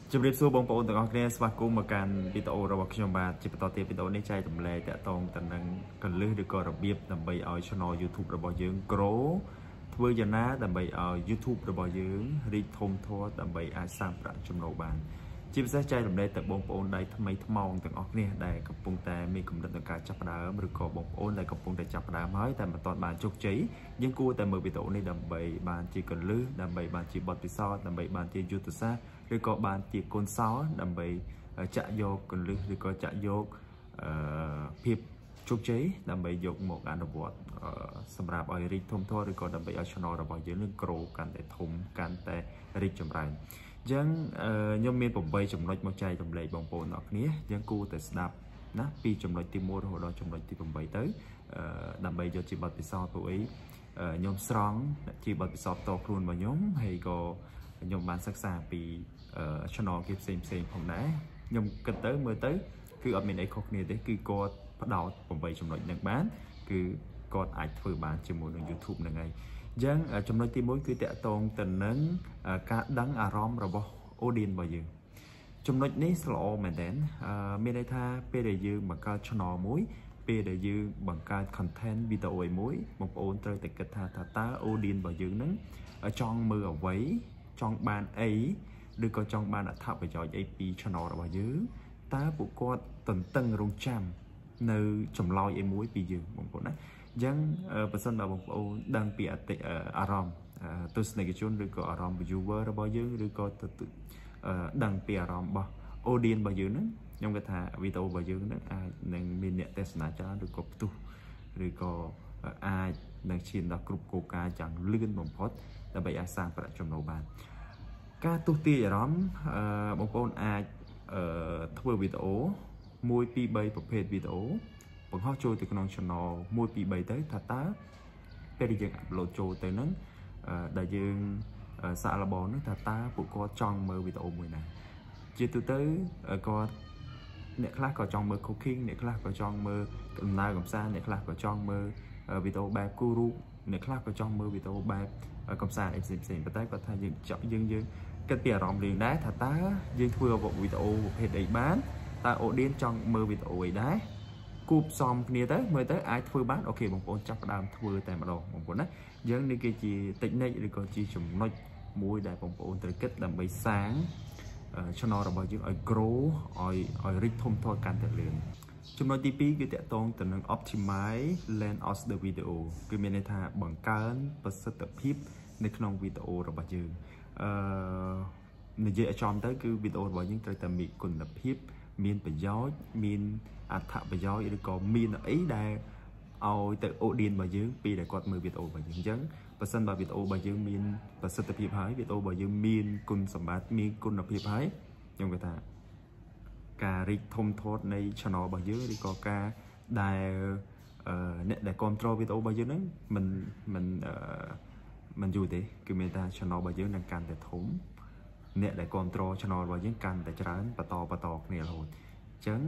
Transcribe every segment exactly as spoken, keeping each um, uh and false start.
ជំរាបសួរបងប្អូនទាំងអស់គ្នាស្វាគមន៍មកកាន់វីដេអូរបស់ខ្ញុំបាទជាបន្តទៀតវីដេអូនេះចែករំលែកតាក់ទងទៅនឹងកលឹះឬក៏របៀបដើម្បីឲ្យ channel YouTube របស់យើង grow ធ្វើយ៉ាងណាដើម្បីឲ្យ YouTube របស់យើងរីកធំធាត់ដើម្បីអាចសាងប្រាក់ចំណូលបានជាពិសេសចែករំលែកទៅបងប្អូនដែលថ្មីថ្មោងទាំងអស់គ្នាដែលកំពុងតែមានគំនិតក្នុងការចាប់ផ្ដើមឬក៏បងប្អូនដែលកំពុងតែចាប់ផ្ដើមហើយតែមិនទាន់បានជោគជ័យយើងគួរតែមើលវីដេអូនេះដើម្បីបានជាកលឹះដើម្បីបានជាបទពិសោធន៍ដើម្បីបានជាយុទ្ធសាស្ត្រឬក៏បានជាគុណសោដើម្បីចាក់យកកលឹះឬក៏ចាក់យកអឺភាពជោគជ័យដើម្បីយកមកអនុវត្តសម្រាប់ឲ្យរីកធំធាត់ឬក៏ដើម្បីឲ្យ channel របស់យើងនឹង grow កាន់តែធំកាន់តែរីកចម្រើនអញ្ចឹងខ្ញុំមានeightចំណុចមកចែករំលែកបងប្អូនអរគ្នាយើងគួរតែស្ដាប់ណាពីចំណុចទីoneរហូតដល់ចំណុចទីeightទៅដើម្បីយកជាបទពិសោធន៍ព្រោះអីខ្ញុំស្រង់ជាបទពិសោធន៍តខ្លួនរបស់ខ្ញុំហើយក៏ខ្ញុំបានសិក្សាពី channel គេផ្សេងផ្សេងផងដែរខ្ញុំគិតទៅមើលទៅគឺអត់មានអីខុសគ្នាទេគឺគាត់ផ្ដោតeightចំណុចនឹងបានគឺគាត់អាចធ្វើបានជាមួយនឹង YouTube ហ្នឹងហើយអញ្ចឹងចំណុចទីoneគឺតាក់ទងទៅនឹងការដឹងអារម្មណ៍របស់ audience របស់យើងចំណុចនេះល្អមែនតើមានន័យថាពេលដែលយើងបង្កើត channel មួយពេលដែលយើងបង្កើត content វីដេអូមួយបងប្អូនត្រូវតែគិតថាតើ audience របស់យើងហ្នឹងចង់មើលអ្វីចង់បានអីឬក៏ចង់បានអត្ថប្រយោជន៍អីពី channel របស់យើងតើពួកគាត់ទន្ទឹងរង់ចាំនៅចម្លើយអីមួយពីយើងបងប្អូនណាអញ្ចឹងបើសិនបើបងប្អូនដឹងពីអារម្មណ៍ទស្សនិកជនឬក៏អារម្មណ៍ viewer របស់យើងឬក៏ដឹងពីអារម្មណ៍របស់ audience របស់យើងហ្នឹងខ្ញុំគិតថាវីដេអូរបស់យើងហ្នឹងអាចនឹងមានអ្នកទស្សនាច្រើនឬក៏ផ្ទុះឬក៏អាចនឹងឈានដល់គ្រប់គោលការណ៍យ៉ាងលឿនបំផុតដើម្បីអាចសាងប្រាក់ចំណូលបានការទស្សទាយអារម្មណ៍បងប្អូនអាចធ្វើវីដេអូone two threeប្រភេទវីដេអូបង្ហោះចូលទៅក្នុង channel one two threeទៅថាតើពេលដែលយើង upload ចូលទៅហ្នឹងដែលយើងសាកល្បងហ្នឹងថាតើពួកគាត់ចង់មើលវីដេអូមួយណាជាទូទៅគាត់អ្នកខ្លះក៏ចង់មើល cooking អ្នកខ្លះក៏ចង់មើលដំណើរកម្សាន្តអ្នកខ្លះក៏ចង់មើលវីដេអូបែបគូរូបអ្នកខ្លះក៏ចង់មើលវីដេអូបែបកម្សាន្តអីផ្សេងផ្សេងប៉ុន្តែគាត់ថាយើងចាប់យើងយើងគិតពីអារម្មណ៍យើងដែរថាតើយើងធ្វើវីដេអូប្រភេទអីបានតើ audience ចង់មើលវីដេអូអីដែរគូផ្សំគ្នាទៅមើលទៅអាចធ្វើបានអូខេបងប្អូនចាប់ផ្ដើមធ្វើតែម្ដងបងប្អូនណាយើងនេះគឺជា technique ឬក៏ជាចំណុចមួយដែលបងប្អូនត្រូវគិតដើម្បីសាង channel របស់យើងឲ្យ grow ឲ្យឲ្យរីកធំធាត់កាន់តែលឿនចំណុចទីtwoគឺតាក់ទងទៅនឹង optimize length of the video គឺមានន័យថាបង្កើនប្រសិទ្ធភាពនៅក្នុងវីដេអូរបស់យើងអឺនិយាយឲ្យចំទៅគឺវីដេអូរបស់យើងត្រូវតែមានគុណភាពមានប្រយោជន៍មានអត្ថប្រយោជន៍ឬក៏មានអីដែលឲ្យទៅ audience របស់យើងពេលដែលគាត់មើលវីដេអូរបស់យើងអញ្ចឹងបើសិនបើវីដេអូរបស់យើងមានប្រសិទ្ធភាពហើយវីដេអូរបស់យើងមានគុណសម្បត្តិមានគុណភាពហើយខ្ញុំគាត់ថាការរីកធំធាត់នៃ channel របស់យើងឬក៏ការដែលអ្នកដែលគ្រប់គ្រងវីដេអូរបស់យើងហ្នឹងមិនមិនមិនយូរទេគឺមានថា channel របស់យើងនឹងកាន់តែធំអ្នកដែលគ្រប់គ្រង channel របស់យើងកាន់តែច្រើនបន្តបន្តគ្នារហូតអញ្ចឹង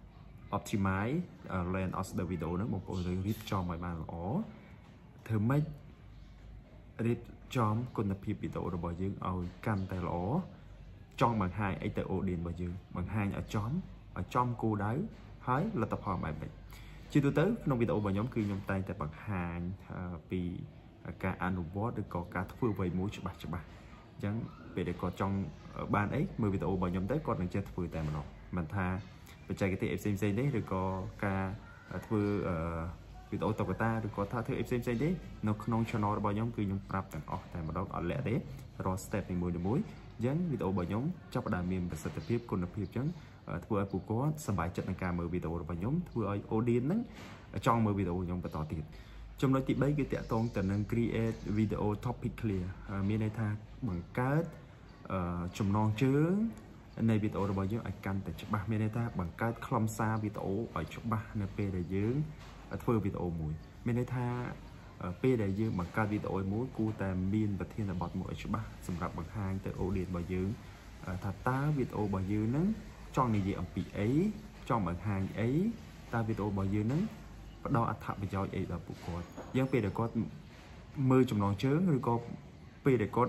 optimize length of the video ហ្នឹងបងប្អូនរៀបចំឲ្យបានល្អធ្វើម៉េចរៀបចំគុណភាពវីដេអូរបស់យើងឲ្យកាន់តែល្អចង់បង្ហាញអីទៅ audience របស់យើងបង្ហាញឲ្យចំឲ្យចំគោលដៅហើយលទ្ធផលបែបនេះជាទូទៅក្នុងវីដេអូរបស់ខ្ញុំគឺខ្ញុំតែងតែបង្ហាញពីការអនុវត្តឬក៏ការធ្វើអ្វីមួយច្បាស់ច្បាស់អញ្ចឹងពេលដែលគាត់ចង់បានអីមើលវីដេអូរបស់ខ្ញុំទៅគាត់នឹងចេះធ្វើតែម្ដងមិនថាបច្ចេកទេសផ្សេងផ្សេងទេឬក៏ការធ្វើវីដេអូតុក្កតាឬក៏ថាធ្វើអីផ្សេងផ្សេងទេនៅក្នុង channel របស់ខ្ញុំគឺខ្ញុំប្រាប់ទាំងអស់តែម្ដងអត់លាក់ទេរាល់ step នីមួយៗអញ្ចឹងវីដេអូរបស់ខ្ញុំចាប់ផ្ដើមមានប្រសិទ្ធភាពគុណភាពអញ្ចឹងធ្វើឲ្យពួកគាត់សប្បាយចិត្តនឹងការមើលវីដេអូរបស់ខ្ញុំធ្វើឲ្យ audience ហ្នឹងចង់មើលវីដេអូខ្ញុំបន្តទៀតចំណុចទីthreeគឺតាក់ទងទៅនឹង create video topic clear មានន័យថាបង្កើតចំណងជើងនៃវីដេអូរបស់យើងឲ្យកាន់តែច្បាស់មានន័យថាបង្កើតខ្លឹមសារវីដេអូឲ្យច្បាស់នៅពេលដែលយើងធ្វើវីដេអូមួយមានន័យថាពេលដែលយើងបង្កើតវីដេអូមួយគួរតែមានប្រធានបទមួយឲ្យច្បាស់សម្រាប់បង្ហាញទៅ audience របស់យើងថាតើវីដេអូរបស់យើងហ្នឹងចង់និយាយអំពីអីចង់បង្ហាញអីតើវីដេអូរបស់យើងហ្នឹងផ្ដល់អត្ថប្រយោជន៍អីដល់ពួកគាត់យ៉ាងពេលដែលគាត់មើលចំណងជើងឬក៏ពេលដែលគាត់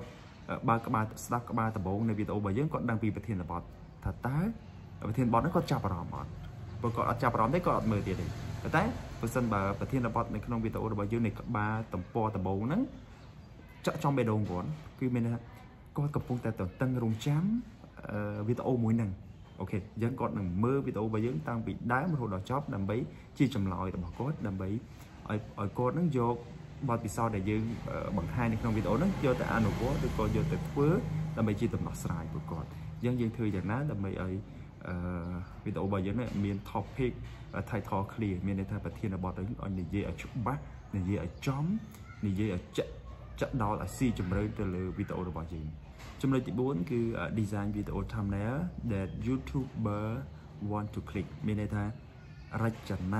ba các ba staff các ba tập bốnใน video របស់យើងគាត់ដឹងពីប្រធានបទថាតើប្រធានបទហ្នឹងគាត់ចាប់អារម្មណ៍អត់បើគាត់អត់ចាប់អារម្មណ៍ទេគាត់អត់មើលទៀតទេប៉ុន្តែបើសិនបើប្រធានបទនៅក្នុង video របស់យើងនៃក្បាលតំពណ៌ដំបូងហ្នឹងចាក់ចំបេះដូងគាត់គឺមានថាគាត់កំពុងតែតឹងរង់ចាំវីដេអូមួយហ្នឹងអូខេអញ្ចឹងគាត់នឹងមើលវីដេអូរបស់យើងតាំងពីដើមរហូតដល់ចប់ដើម្បីជាចម្លើយរបស់គាត់ដើម្បីឲ្យឲ្យគាត់នឹងយកបទពិសោធន៍ដែលយើងបង្ហាញនៅក្នុងវីដេអូហ្នឹងយកទៅអនុវត្តឬក៏យកទៅធ្វើដើម្បីជាដំណោះស្រាយពួកគាត់អញ្ចឹងយើងធ្វើយ៉ាងណាដើម្បីឲ្យវីដេអូរបស់យើងនេះមាន topic title clear មានន័យថាប្រធានបទឲ្យនិយាយឲ្យច្បាស់និយាយឲ្យចំនិយាយឲ្យចាក់ចាក់ដល់ឲ្យស៊ីជម្រៅទៅលើវីដេអូរបស់យើងចំណុចទីបួនគឺ design video thumbnail that YouTuber want to click មានន័យថារចនា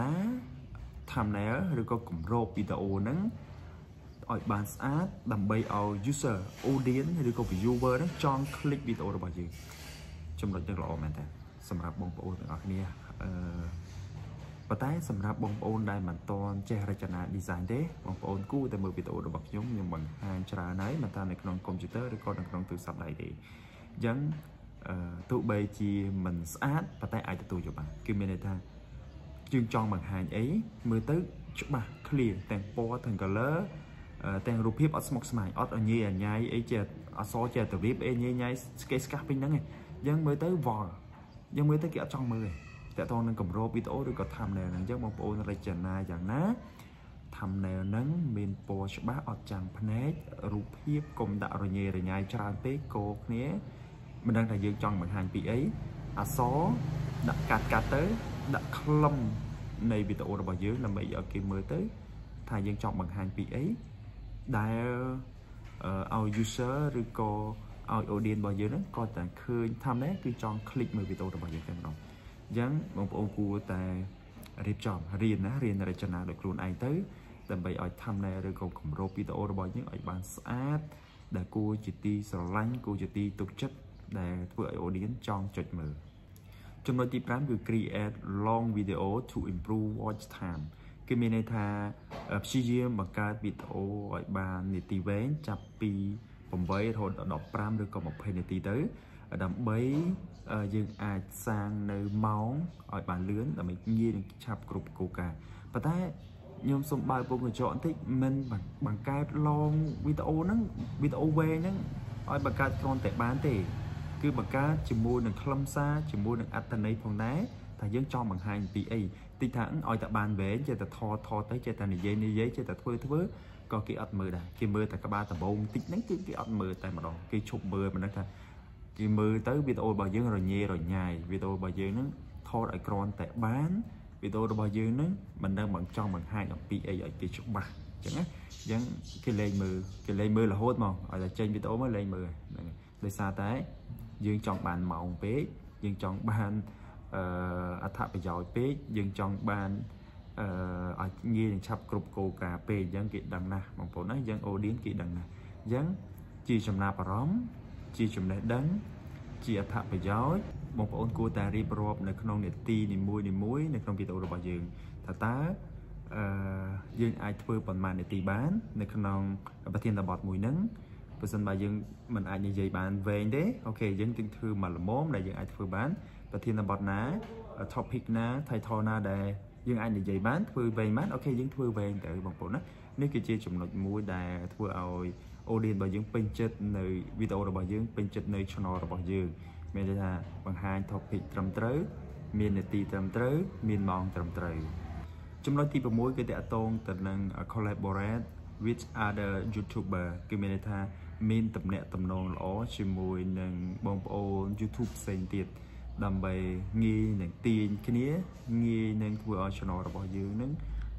thumbnail ឬក៏គម្របវីដេអូហ្នឹងឲ្យបានស្អាតដើម្បីឲ្យ user audience ឬក៏ viewer ហ្នឹងចង់ click វីដេអូរបស់យើងចំណុចនេះល្អមែនតើសម្រាប់បងប្អូនទាំងអស់គ្នាអឺប៉ុន្តែសម្រាប់បងប្អូនដែលមិនតន់ចេះរចនា design ទេបងប្អូនគួរតែមើលវីដេអូរបស់ខ្ញុំខ្ញុំបង្ហាញច្រើនហើយមិនថានៅក្នុង computer ឬក៏នៅក្នុងទូរស័ព្ទដៃទេអញ្ចឹងអឺទោះបីជាមិនស្អាតប៉ុន្តែអាចទទួលយកបានគឺមានន័យថាយើងចង់បង្ហាញអីមើលទៅច្បាស់ clear ទាំងពណ៌ទាំង color ទាំងរូបភាពអត់ស្មុគស្មាញអត់អញញ៉ៃអីចេះអសចេះទៅរៀបអីញ៉ៃញ៉ៃស្កេស្កាស់ពេញហ្នឹងឯងយើងមើលទៅវល់យើងមើលទៅគេអត់ចង់មើលទេតើតោះនឹងកម្របវីដេអូឬក៏ thumbnail ហ្នឹងអញ្ចឹងបងប្អូនរចនាយ៉ាងណា thumbnail ហ្នឹងមានពណ៌ច្បាស់អត់ចាំងភ្នែករូបភាពកុំដាក់រញ៉េរញ៉ៃច្រើនពេកកោគ្នាមិនដឹងថាយើងចង់បង្ហាញពីអីអសដាក់កាត់កាត់ទៅដាក់ខ្លឹមនៃវីដេអូរបស់យើងដើម្បីឲ្យគេមើលទៅថាយើងចង់បង្ហាញពីអីដែលឲ្យ user ឬក៏ឲ្យ audience របស់យើងហ្នឹងគាត់តែឃើញ thumbnail គឺចង់ click មើលវីដេអូរបស់យើងតែម្ដងអញ្ចឹងបងប្អូនគួរតែរៀបចំរៀនណារៀនរចនាដោយខ្លួនឯងទៅដើម្បីឲ្យ thumbnail ឬក៏គម្របវីដេអូរបស់យើងឲ្យបានស្អាតដែលគួរជាទីស្រឡាញ់គួរជាទីទុកចិត្តដែលធ្វើឲ្យ audience ចង់ចុចមើលចំណុចទីប្រាំគឺ create long video to improve watch time គឺមានន័យថាព្យាយាមបង្កើតវីដេអូឲ្យបាននាទីវែងចាប់ពីeightរហូតដល់fifteenឬក៏twentyនាទីទៅដើម្បីយើងអាចសាងនៅម៉ោងឲ្យបានលឿនដើម្បីងាយនឹងឆាប់គ្រប់គោលការណ៍ប៉ុន្តែខ្ញុំសូមបើកពុំកញ្ចក់បន្តិចមិនបង្កើត long វីដេអូហ្នឹងវីដេអូវែងហ្នឹងឲ្យបង្កើតគ្រាន់តែបានទេគឺបង្កើតជាមួយនឹងខ្លឹមសារជាមួយនឹងអត្ថន័យផងដែរថាយើងចង់បង្ហាញពីអីតិចថាឲ្យតែបានវែងចេះតែថតថតទៅចេះតែនិយាយនិយាយចេះតែធ្វើធ្វើក៏គេអត់មើលដែរគេមើលតែក្បាលដំបូងតិចហ្នឹងគឺគេអត់មើលតែម្ដងគេឈប់មើលមិនដឹងថាគេមើលទៅវីដេអូរបស់យើងរញ៉េរញ៉ាយវីដេអូរបស់យើងហ្នឹងថតឲ្យគ្រាន់តែបានវីដេអូរបស់យើងហ្នឹងមិនដឹងមិនចង់បង្ហាញអំពីអីឲ្យគេច្បាស់អញ្ចឹងណាអញ្ចឹងគេលេងមើលគេលេងមើលរហូតមកឲ្យតែចេញវីដេអូមកលេងមើលហ្នឹងដោយសារតែយើងចង់បានម៉ោងពេកយើងចង់បានអឺអត្ថប្រយោជន៍ពេកយើងចង់បានអឺឲ្យងាយនឹងឆាប់គ្រប់គោលការណ៍ពេកអញ្ចឹងគេដឹងណាស់បងប្អូនណាអញ្ចឹង audience គេដឹងណាស់អញ្ចឹងជាចំណាប់អារម្មណ៍ជាចំណេះដឹងជាអត្ថប្រយោជន៍បងប្អូនគួរតែរៀបរាប់នៅក្នុងនាទីនីមួយនីមួយនៅក្នុងវីដេអូរបស់យើងថាតើអឺយើងអាចធ្វើប៉ុន្មាននាទីបាននៅក្នុងប្រធានបទមួយហ្នឹងបើសិនបើយើងមិនអាចនិយាយបានវែងទេអូខេយើងទិញធ្វើមកល្មមដែលយើងអាចធ្វើបានប្រធានបទណា topic ណា title ណាដែលយើងអាចនិយាយបានធ្វើវែងបានអូខេយើងធ្វើវែងទៅបងប្អូនណានេះគឺជាចំណុចមួយដែលធ្វើឲ្យ audience របស់យើងពេញចិត្តនៅវីដេអូរបស់យើងពេញចិត្តនៅ channel របស់យើងមានន័យថាបង្ហាញ topic ត្រឹមត្រូវមាននាទីត្រឹមត្រូវមានម៉ោងត្រឹមត្រូវចំណុចទីsixគឺតកតងទៅនឹង collaborate with other YouTuber គឺមានន័យថាមានតំណែងតំណងល្អជាមួយនឹងបងប្អូន YouTube ផ្សេងទៀតដើម្បីងាយនឹងទាញគ្នាងាយនឹងធ្វើឲ្យ channel របស់យើងនឹង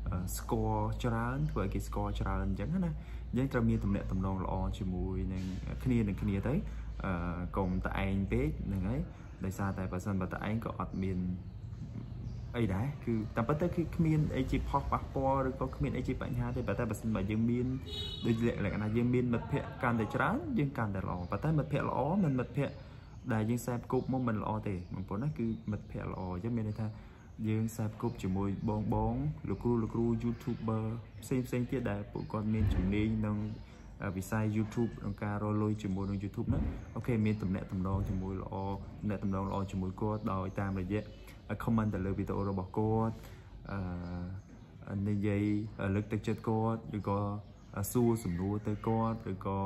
score ច្រើនធ្វើឲ្យគេ score ច្រើនអញ្ចឹងណាយើងត្រូវមានតំណែងតំណងល្អជាមួយនឹងគ្នានឹងគ្នាទៅអឺកុំតែឯងពេកហ្នឹងហើយដោយសារតែបើសិនបើតែឯងក៏អត់មានអីដែរគឺតាមពិតទៅគឺគ្មានអីជាផុសប៉ះពាល់ឬក៏គ្មានអីជាបញ្ហាទេប៉ុន្តែបើសិនបើយើងមានដូចលក្ខណៈយើងមានមិត្តភ័ក្តិកាន់តែច្រើនយើងកាន់តែល្អប៉ុន្តែមិត្តភ័ក្តិល្អមិនមិត្តភ័ក្តិដែលយើងខ្សែគប់មកមិនល្អទេបងប្អូនណាគឺមិត្តភ័ក្តិល្អអញ្ចឹងមានន័យថាយើងខ្សែគប់ជាមួយបងបងលោកគ្រូលោកគ្រូ YouTuber ផ្សេងផ្សេងទៀតដែលពួកគាត់មានជំនាញក្នុងវិស័យ YouTube ក្នុងការរកលុយជាមួយនឹង YouTube ហ្នឹងអូខេមានតំណែងតំណងជាមួយល្អតំណែងតំណងល្អជាមួយគាត់ដោយតាមរយៈ comment ទៅលើវីដេអូរបស់គាត់អឺនិយាយលើកទឹកចិត្តគាត់ឬក៏សួរសំណួរទៅគាត់ឬក៏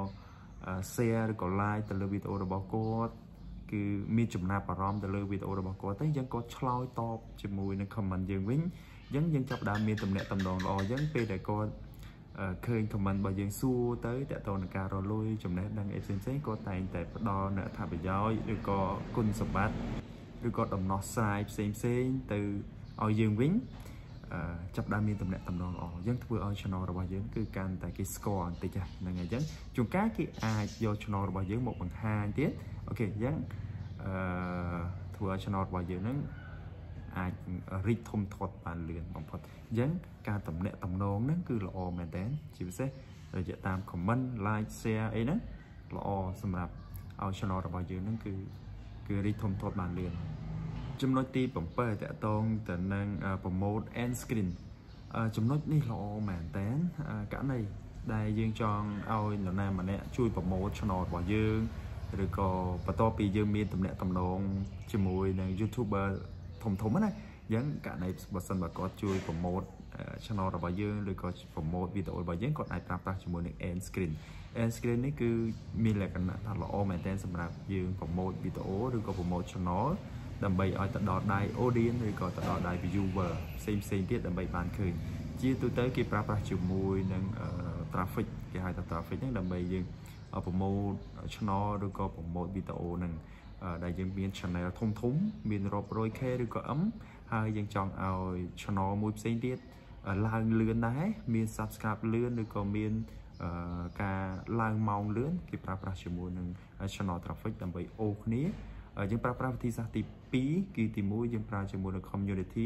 share ឬក៏ like ទៅលើវីដេអូរបស់គាត់គឺមានចំណាប់អារម្មណ៍ទៅលើវីដេអូរបស់គាត់ទៅអញ្ចឹងគាត់ឆ្លើយតបជាមួយនឹង comment យើងវិញអញ្ចឹងយើងចាប់ផ្ដើមមានតំណែងតំណងល្អអញ្ចឹងពេលដែលគាត់ឃើញ comment របស់យើងសួរទៅតើតើនឹងការរលួយចំណេះដឹងអីផ្សេងៗគាត់តែងតែផ្ដល់នូវអត្ថប្រយោជន៍ឬក៏គុណសម្បត្តិឬក៏ដំណោះស្រាយផ្សេងផ្សេងទៅឲ្យយើងវិញចាប់ដើមមានតំណែងតំណងល្អអញ្ចឹងធ្វើឲ្យ channel របស់យើងគឺកាន់តែគេស្គាល់បន្តិចហ្នឹងហើយអញ្ចឹងជួនកាលគេអាចយក channel របស់យើងមកបង្ហាញទៀតអូខេអញ្ចឹងអឺធ្វើឲ្យ channel របស់យើងហ្នឹងអាចរីកធំធាត់បានលឿនបំផុតអញ្ចឹងការតំណែងតំណងហ្នឹងគឺល្អមែនតើជាពិសេសរយៈតាម comment like share អីហ្នឹងល្អសម្រាប់ឲ្យ channel របស់យើងហ្នឹងគឺគឺរីកធំធាត់បានលឿនចំណុចទី7តកតងទៅនឹង promote end screen ចំណុចនេះល្អមែនតើករណីដែលយើងចង់ឲ្យនរណាម្នាក់ជួយ promote channel របស់យើងឬក៏បន្ទាប់ពីយើងមានតំណែងតំណងជាមួយនឹង YouTuber ធំធំណាអញ្ចឹងករណីបើសិនបើគាត់ជួយ promote channel របស់យើងឬក៏ promote វីដេអូរបស់យើងគាត់អាចប្រើប្រាស់ជាមួយនឹង end screen end screen នេះគឺមានលក្ខណៈថាល្អមែនតើសម្រាប់យើង promote វីដេអូឬក៏ promote channel ដើម្បីឲ្យទៅដល់ដៃ audience ឬក៏ទៅដល់ដៃ viewer ផ្សេងផ្សេងទៀតដើម្បីបានឃើញជាទូទៅគេប្រើប្រាស់ជាមួយនឹង traffic គេហៅថា traffic ហ្នឹងដើម្បីយើង promote channel ឬក៏ promote វីដេអូហ្នឹងដែលយើងមាន channel ធំធំមានរាប់រយ K ឬក៏ M ហើយយើងចង់ឲ្យ channel មួយផ្សេងទៀតឡើងលឿនដែរមាន subscribe លឿនឬក៏មានការឡើងម៉ោងលឿនគេប្រើប្រាស់ជាមួយនឹង channel traffic ដើម្បីអូសគ្នាយើងប្រើប្រាស់វិធីសាស្ត្រទី2គឺទី1យើងប្រើជាមួយនឹង community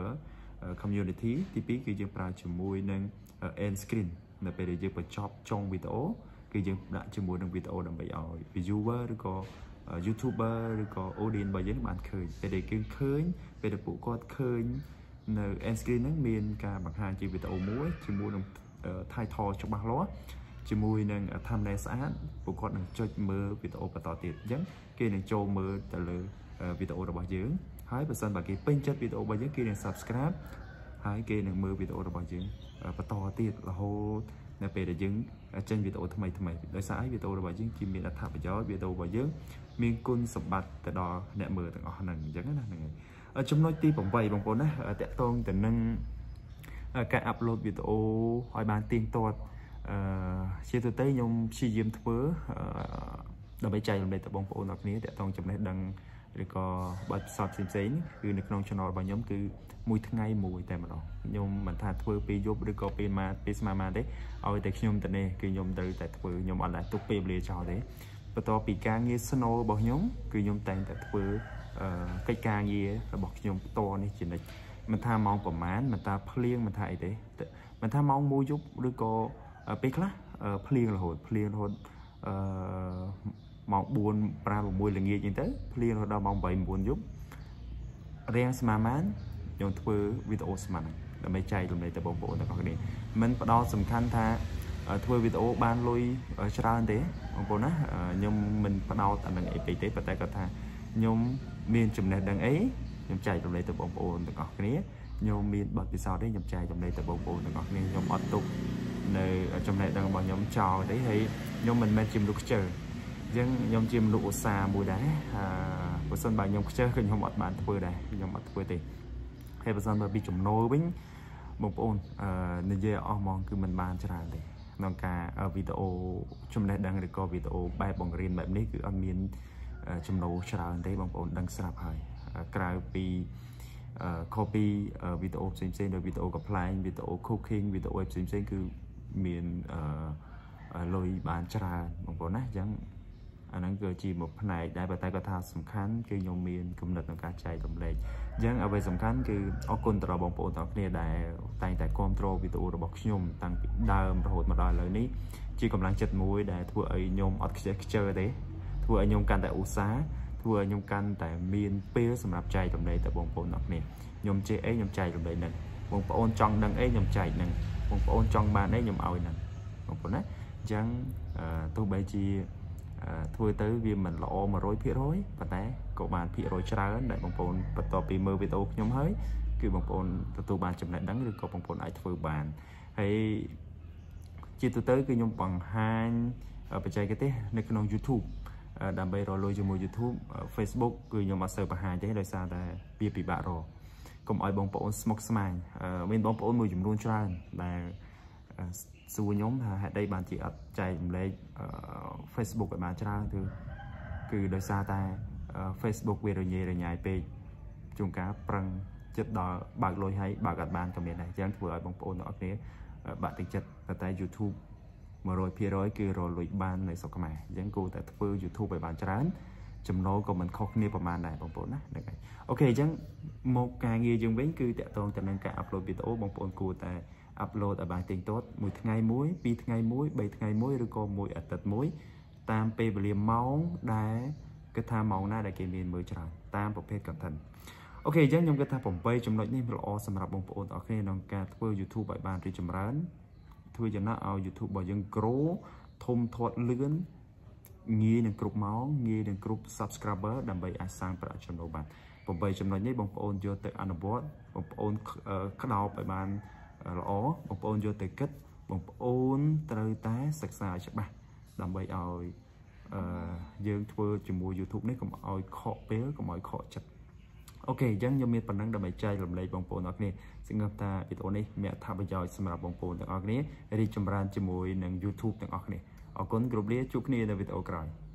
community ទី2គឺយើងប្រើជាមួយនឹង end screen នៅពេលដែលយើងបញ្ចប់ចុងវីដេអូគឺយើងដាក់ជាមួយនឹងវីដេអូដើម្បីឲ្យ viewer ឬក៏ YouTuber ឬក៏ audience របស់យើងបានឃើញពេលដែលគេឃើញពេលដែលពួកគាត់ឃើញនៅ end screen ហ្នឹងមានការបង្ហាញជាវីដេអូមួយជាមួយនឹង title ច្បាស់លាស់ជាមួយនឹង thumbnail ស្អាតពួកគាត់នឹងចុចមើលវីដេអូបន្តទៀតអញ្ចឹងគេនឹងចូលមើលទៅលើវីដេអូរបស់យើងហើយបើសិនបើគេពេញចិត្តវីដេអូរបស់យើងគេនឹង subscribe ហើយគេនឹងមើលវីដេអូរបស់យើងបន្តទៀតរហូតនៅពេលដែលយើងចេញវីដេអូថ្មីថ្មីដោយសារវីដេអូរបស់យើងគឺមានអត្ថប្រយោជន៍វីដេអូរបស់យើងមានគុណសម្បត្តិទៅដល់អ្នកមើលទាំងអស់ហ្នឹងអញ្ចឹងណាហ្នឹងហើយចំណុចទី8បងប្អូនណាតកតងទៅនឹងការអាប់ឡូតវីដេអូឲ្យបានទៀងទាត់អឺជាទូទៅខ្ញុំព្យាយាមធ្វើដើម្បីចែករំលែកទៅបងប្អូនអរគ្នាតកតងចំណេះដឹងឬក៏បទពិសោធន៍ផ្សេងៗគឺនៅក្នុង channel របស់ខ្ញុំគឺមួយថ្ងៃមួយតែម្ដងខ្ញុំមិនថាធ្វើពេលយប់ឬក៏ពេលម៉ាពេលស្មាម៉ាទេឲ្យតែខ្ញុំទៅនេះគឺខ្ញុំត្រូវតែធ្វើខ្ញុំអត់ដែលទុកពេលវេលាចោលទេបន្ទាប់ពីការងារ snow របស់ខ្ញុំគឺខ្ញុំតែងតែធ្វើកិច្ចការងាររបស់ខ្ញុំផ្ទាល់នេះជានិច្ចមិនថាម៉ោងប្រហែលមិនថាភ្លៀងមិនថាអីទេមិនថាម៉ោងមួយយប់ឬក៏ពេលខ្លះភ្លៀងរហូតភ្លៀងរហូតអឺម៉ោង4 5 6ល្ងាចអញ្ចឹងទៅភ្លៀងរហូតដល់ម៉ោង8 9យប់រាំងស្មាម៉ានខ្ញុំធ្វើវីដេអូស្មានដើម្បីចែករំលែកទៅបងប្អូនទាំងអស់គ្នាមិនផ្ដោតសំខាន់ថាធ្វើវីដេអូបានលុយច្រើនទេបងប្អូនណាខ្ញុំមិនផ្ដោតអានឹងអីពេកទេប៉ុន្តែគាត់ថាខ្ញុំមានចំណេះដឹងអីខ្ញុំចែករំលែកទៅបងប្អូនទាំងអស់គ្នាខ្ញុំមានបទពិសោធន៍ទេខ្ញុំចែករំលែកទៅបងប្អូនទាំងអស់គ្នាខ្ញុំអត់ទុកនៅចំណេះដឹងរបស់ខ្ញុំចោលទេហើយខ្ញុំមិនមែនជាមនុស្សខ្ជិលអញ្ចឹងខ្ញុំជាមនុស្សឧស្សាហ៍មួយដែរអឺបើសិនបើខ្ញុំខ្ជិលគឺខ្ញុំអត់បានធ្វើដែរខ្ញុំអត់ធ្វើទេហើយបើសិនបើពីចំណូលវិញបងប្អូនអឺនិយាយអស់ហ្មងគឺមិនបានច្រើនទេក្នុងការវីដេអូចំណេះដឹងឬក៏វីដេអូបែបបង្រៀនបែបនេះគឺអត់មានចំណូលច្រើនទេបងប្អូនដឹងស្រាប់ហើយក្រៅពី copy វីដេអូផ្សេងៗដោយវីដេអូកំ pl ែងវីដេអូ cooking វីដេអូផ្សេងៗគឺមានលុយបានច្រើនបងប្អូនណាអញ្ចឹងអាហ្នឹងគឺជាមួយផ្នែកដែរប៉ុន្តែគាត់ថាសំខាន់គឺខ្ញុំមានគំនិតក្នុងការចែករំលែកអញ្ចឹងអ្វីសំខាន់គឺអរគុណទៅដល់បងប្អូនទាំងគ្នាដែលតែងតែគ្រប់គ្រងវីដេអូរបស់ខ្ញុំតាំងពីដើមរហូតមកដល់ឥឡូវនេះជាកម្លាំងចិត្តមួយដែលធ្វើឲ្យខ្ញុំអត់ខ្ជិលខ្ជិលទេធ្វើឲ្យខ្ញុំកាន់តែឧស្សាហ៍ធ្វើឲ្យខ្ញុំកាន់តែមានពេលសម្រាប់ចែករំលែកទៅបងប្អូនទាំងគ្នាខ្ញុំចេះអីខ្ញុំចែករំលែកនឹងបងប្អូនចង់ដឹងអីខ្ញុំចែកនឹងបងប្អូនចង់បានអីខ្ញុំឲ្យនឹងបងប្អូនណាអចឹងទោះបីជាធ្វើទៅវាមិនល្អmột trămភាគរយ ប៉ុន្តែក៏បានភាគរយច្រើនដែលបងប្អូនបន្ទាប់ពីមើលវីដេអូខ្ញុំហើយគឺបងប្អូនទទួលបានចំណេះដឹងឬក៏បងប្អូនអាចធ្វើបានហើយជាទូទៅគឺខ្ញុំបង្ហាញបច្ចេកទេសនៅក្នុង YouTube ដើម្បីរកលុយជាមួយ YouTube Facebook គឺខ្ញុំអត់សូវបង្ហាញទេដោយសារតែវាពិបាករកកុំឲ្យបងប្អូនស្មុគស្មាញមានបងប្អូនមួយចំនួនច្រើនដែលសួរខ្ញុំថាហេតុអីបានជាអត់ចែករំលែក Facebook ឲ្យបានច្រើនគឺគឺដោយសារតែ Facebook វារញ៉េរញ៉ាយពេកជួនកាលប្រឹងចិត្តដល់បើកលុយឲ្យបើកអត់បានក៏មានដែរអញ្ចឹងធ្វើឲ្យបងប្អូនទាំងអស់គ្នាបាក់ទឹកចិត្តតែ YouTube một trămភាគរយ គឺរលួយបាននៅស្រុកខ្មែរអញ្ចឹងគួរតែធ្វើ YouTube ឲ្យបានច្រើនចំណូលក៏មិនខុសគ្នាប្រហែលដែរបងប្អូនណាហ្នឹងហើយអូខេអញ្ចឹងមកការងារយើងវិញគឺតាក់ទងទៅនឹងការ upload វីដេអូបងប្អូនគួរតែ upload ឲ្យបានទៀងទាត់មួយថ្ងៃមួយពីរថ្ងៃមួយបីថ្ងៃមួយឬក៏មួយអាទិត្យមួយតាមពេលវេលាម៉ោងដែលគិតថាម៉ោងណាដែលគេមានមើលច្រើនតាមប្រភេទ content អូខេអញ្ចឹងខ្ញុំគិតថាeightចំណុចនេះល្អសម្រាប់បងប្អូនទាំងអស់គ្នាក្នុងការធ្វើ YouTube ឲ្យបានរីកចម្រើនធ្វើយ៉ាងណាឲ្យ YouTube របស់យើង grow ធំធាត់លឿនងាយនឹងគ្រប់ម៉ោងងាយនឹងគ្រប់ subscriber ដើម្បីអាចសាងប្រាក់ចំណូលបានeightចំណុចនេះបងប្អូនយកទៅអនុវត្តបងប្អូនក្តោបឲ្យបានល្អបងប្អូនយកទៅគិតបងប្អូនត្រូវតែសិក្សាឲ្យច្បាស់ដើម្បីឲ្យយើងធ្វើជាមួយ YouTube នេះកុំឲ្យខកពេលកុំឲ្យខកចិត្តអូខេអញ្ចឹងខ្ញុំមានប៉ុណ្ណឹងដើម្បីចែករំលែកបងប្អូនទាំងអស់គ្នាសង្ឃឹមថាវីដេអូនេះមានអត្ថប្រយោជន៍សម្រាប់បងប្អូនទាំងអស់គ្នារីកចម្រើនជាមួយនឹង YouTube ទាំងអស់គ្នាអរគុណគ្រប់លាជួបគ្នានៅវីដេអូក្រោយ